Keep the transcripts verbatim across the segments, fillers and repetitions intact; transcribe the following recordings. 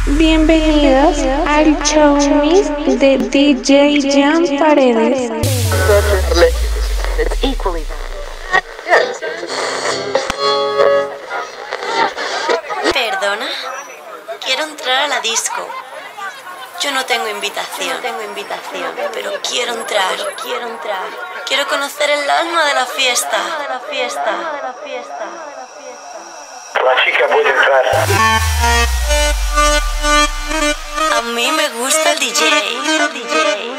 Bienvenidos al show mix de D J Jan Paredes. Perdona, quiero entrar a la disco. Yo no tengo invitación, no tengo invitación, pero quiero entrar, quiero entrar. Quiero conocer el alma de la fiesta, de la fiesta, de la fiesta. La chica puede entrar. A mí me gusta el D J, el D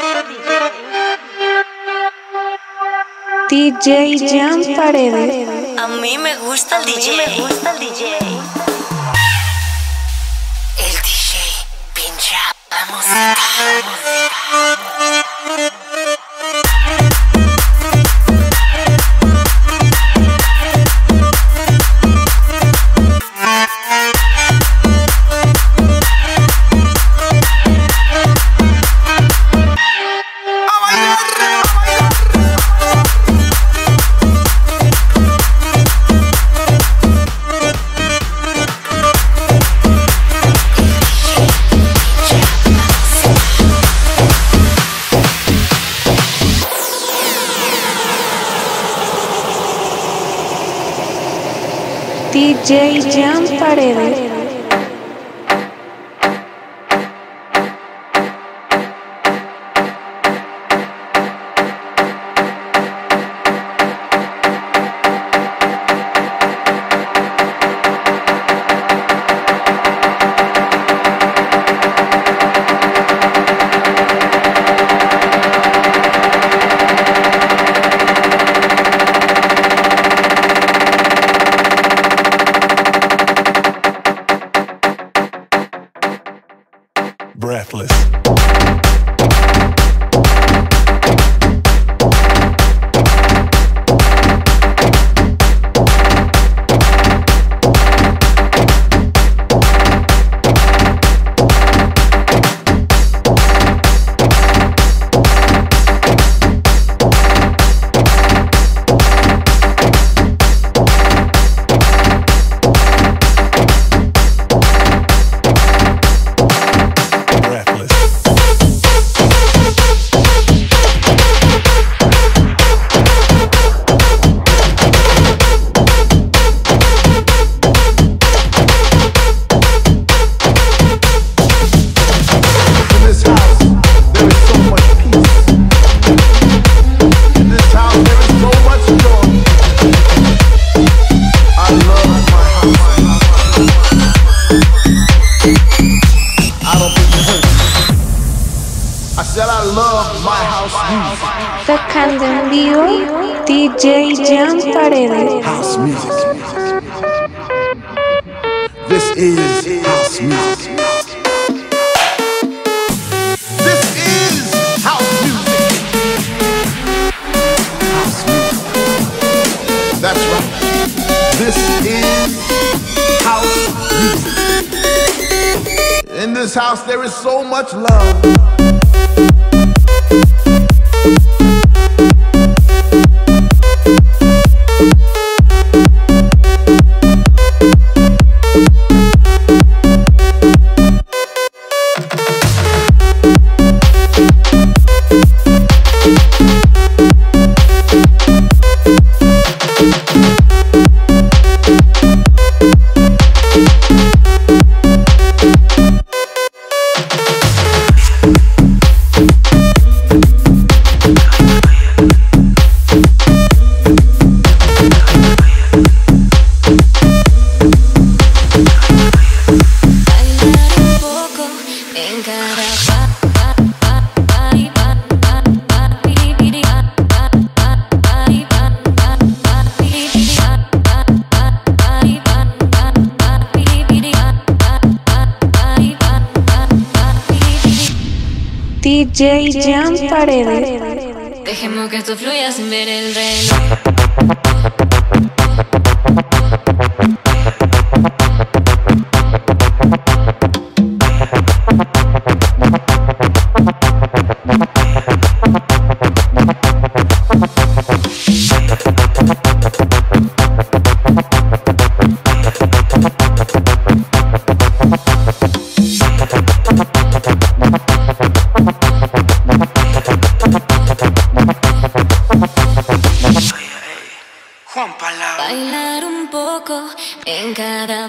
J. D J Jan Paredes. A mí me gusta el D J, me gusta el D J. El D J pincha la música, la música. D J Jan Paredes. Breathless. Tocando en vivo, D J Jan Paredes. House music. This is house music. This is house music. House music. That's right. This is house music. In this house there is so much love. D J Jan Paredes. Dejemos que esto fluya sin ver el reloj.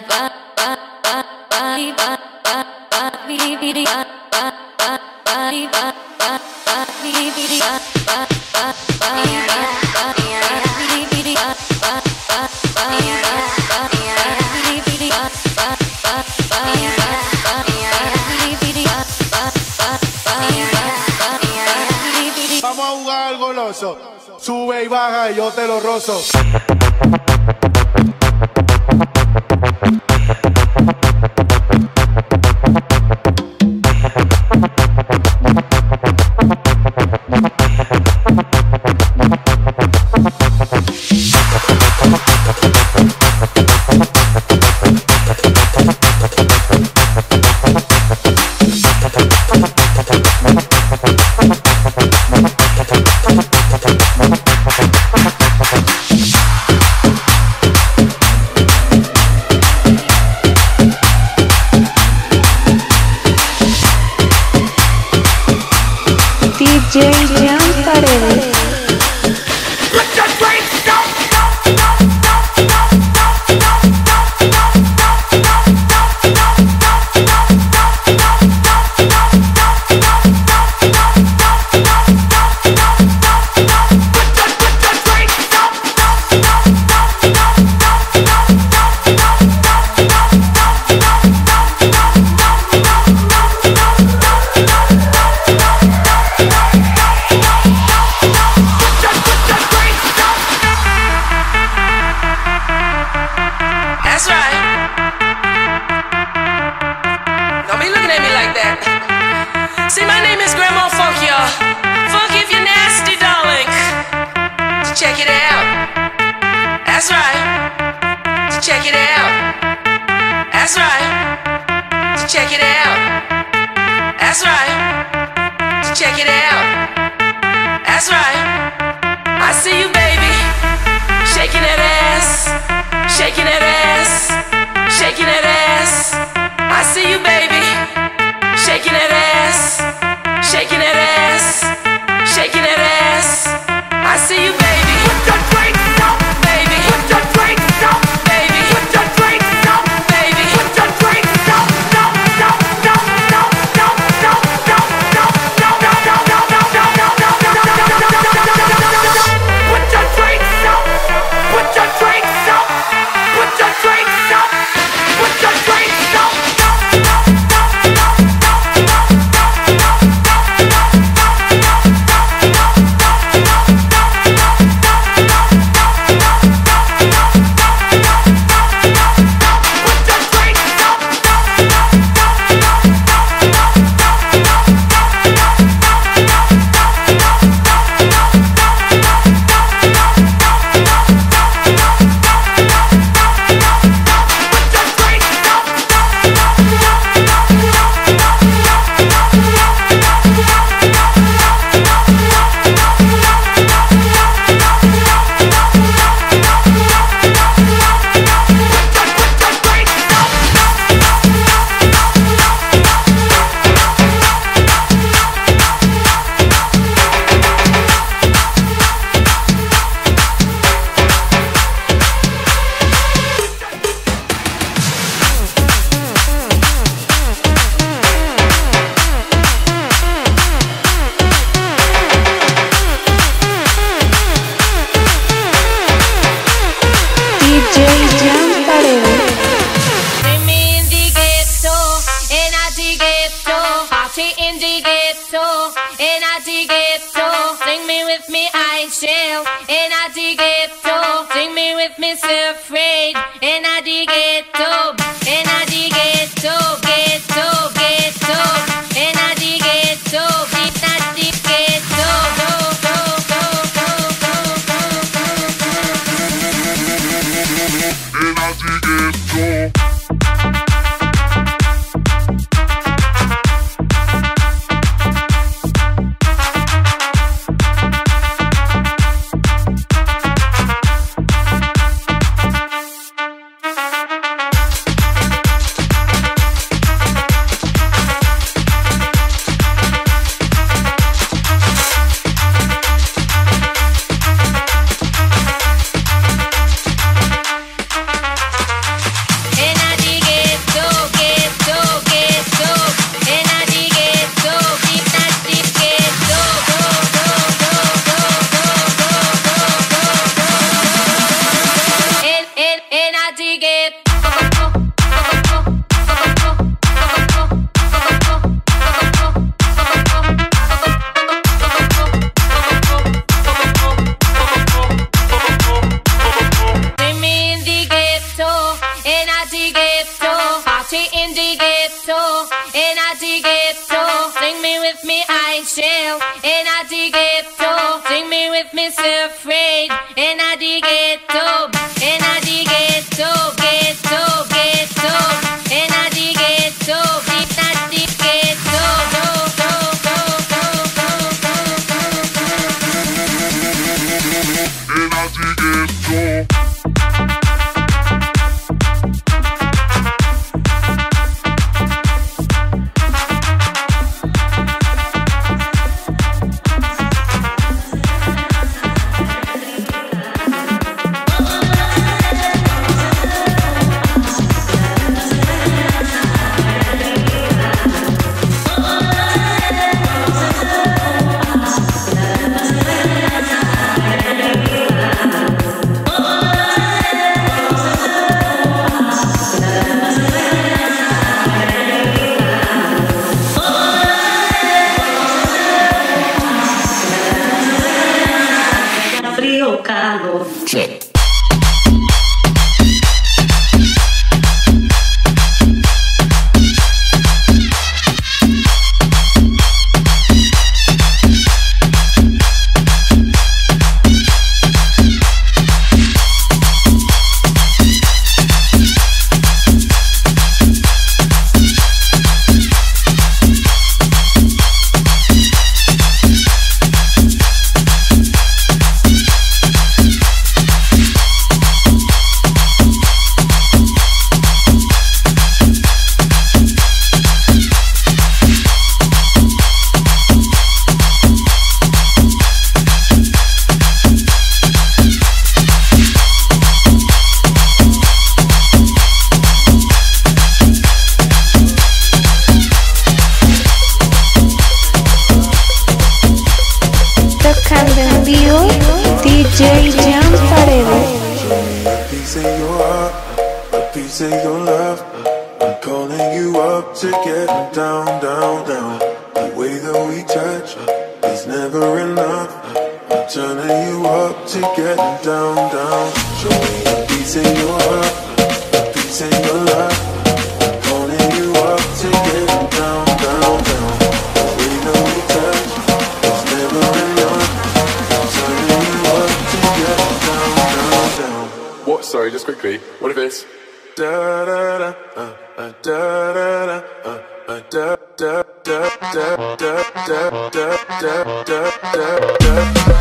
Vamos a jugar al goloso. Sube y baja y yo te lo rozo. D J Jan Paredes. That's right. Don't be looking at me like that. See, my name is Grandma Funk, y'all. Funk if you're nasty, darling. So check it out. That's right. So check it out. That's right. So check it out. That's right. So check it out. That's right. I see you, baby, shaking that ass. Shaking that ass, shaking that ass. I see you, baby, shaking that ass, shaking that ass, shaking that ass. I see you, baby. Put your drinks up, baby. Put your drinks up, baby. Put your drinks up, baby. Put your drinks up. No, no, no, no, no, no, no, no, no, no, no, no, no, no, no, no. Put your drinks up. Put your drinks up. Put your drinks up. Put your drinks up. you up to get down, down, down. The way that we touch is never enough. I'm turning you up to get down, down. Show me a piece in your heart, a piece in your life. Holding you up to get down, down, down. The way that we touch is never enough. I'm turning you up to get down, down, down. What? Sorry, just quickly. What if it's da da da uh, uh, da da da uh, uh, da da da da da da da da da da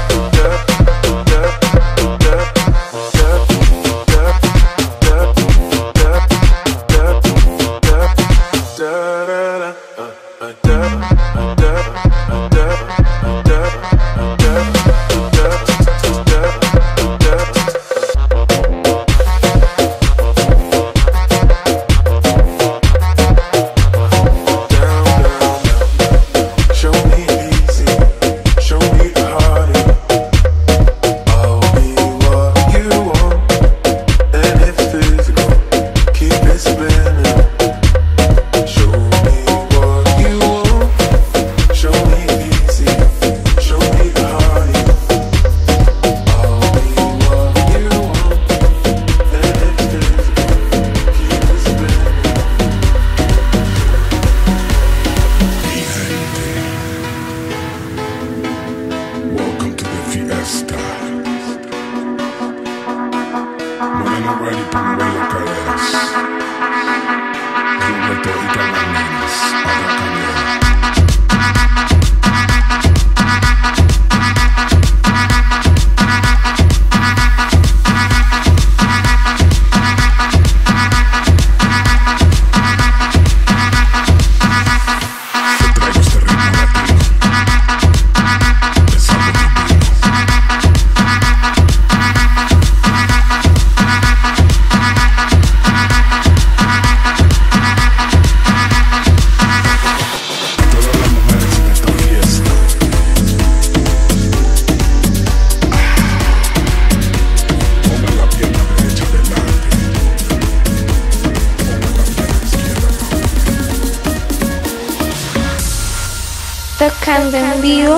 Tocando en vivo,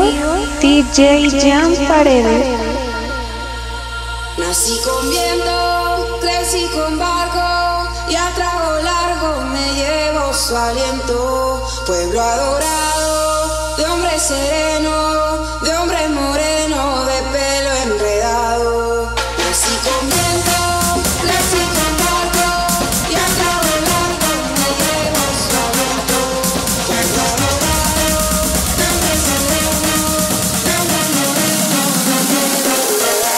D J Jan Paredes. Nací con viento, crecí con barco y a trago largo me llevo su aliento. Pueblo adorado, de hombre sereno, de hombre moreno, de pelo enredado. Nací con viento, crecí con barco y a trago largo me llevo su aliento. Pueblo adorado, de hombre sereno, de hombre moreno, de pelo enredado.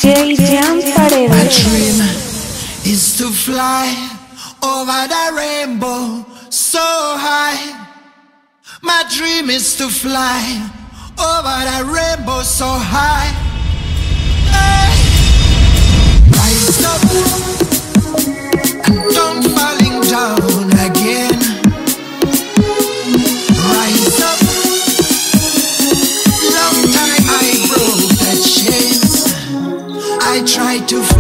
J Jam Paredes. My dream is to fly over the rainbow so high. My dream is to fly over the rainbow so high. Hey. Rise up and don't falling down again. Rise up. Long time I broke the chains. I tried to fly.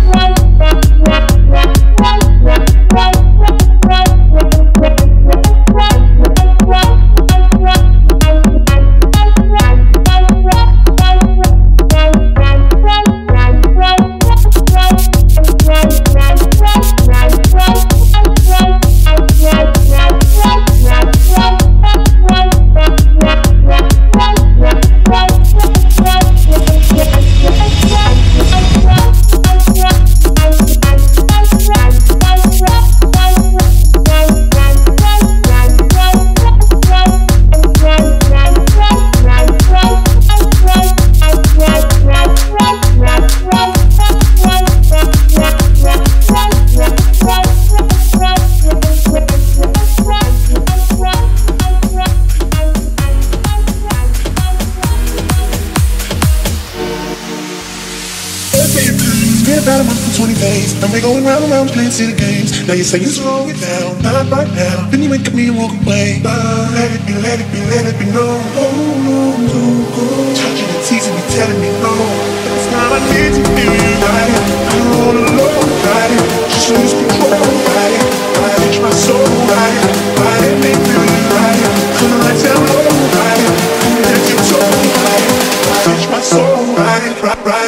And we're going round and round playing city games. Now you say you slow it down, not right now. Then you wake up me and walk away. But let it be, let it be, let it be known. Oh, no, no, no. Touching and teasing me, telling me no. But this time I need to feel you right. I don't wanna know about it. Just lose control, right? Right, it's my soul, right? Right, it make me really right. Come on, let's tell me, right? Let you talk, right? Right, it's my soul, right? Right, right.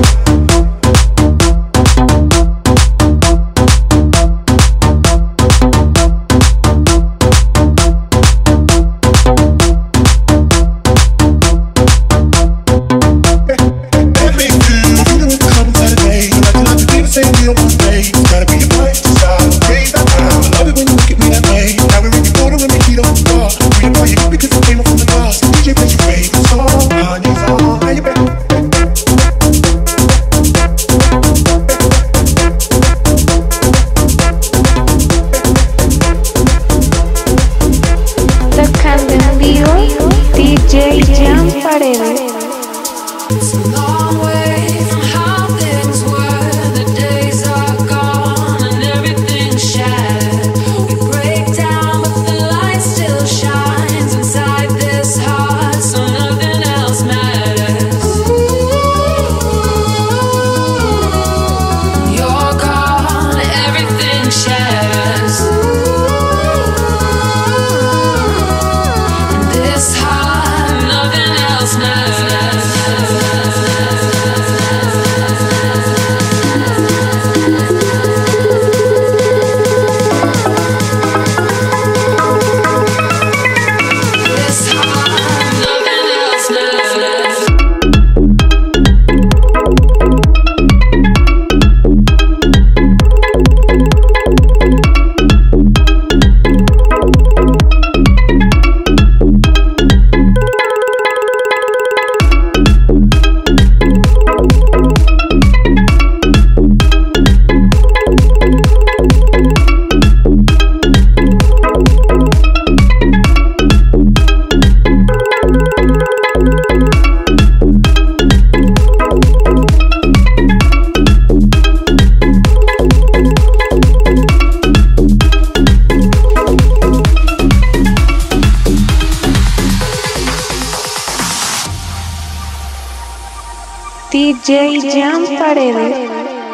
D J Jam Paredes.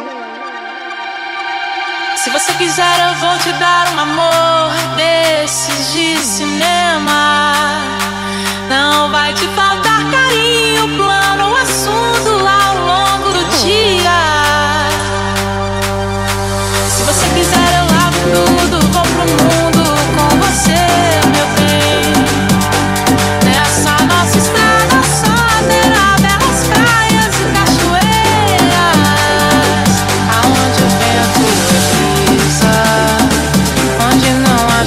Se você quiser eu vou te dar um amor desses de cinema. Não vai te faltar carinho, plano, assunto ao longo do dia. Se você quiser eu lavo tudo, vou pro mundo com você, meu bem. Nessa nossa estrada só terá belas praias e cachoeiras, aonde o vento brisa, onde não há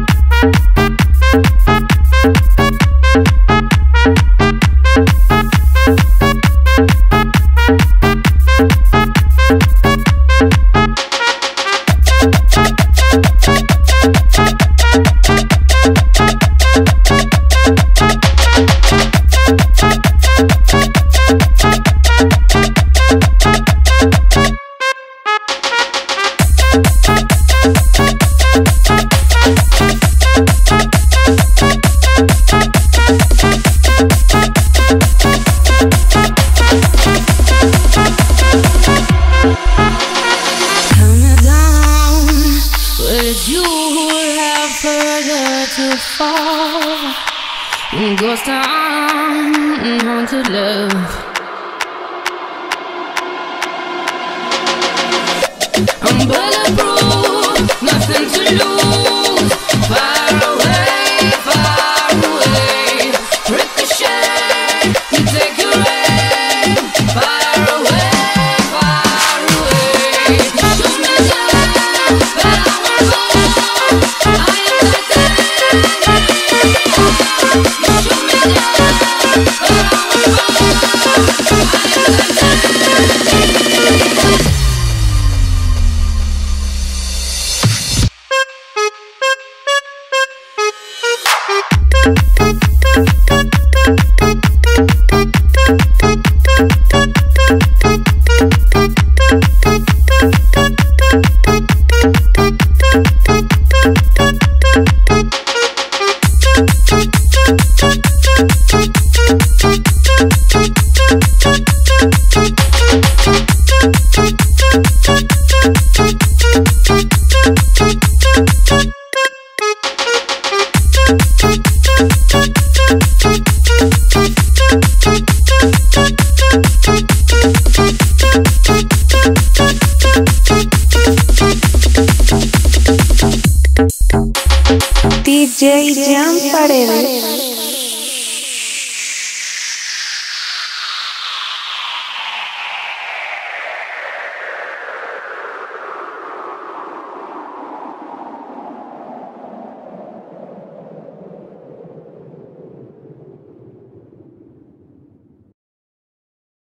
I'm bulletproof, nothing to lose. Far away, far away. Ricochet, you take your aim. Far away, far away. Shoot me down, but I won't fall. I am titanium. You shoot me down, but I won't fall. I am titanium. D J Jan Paredes.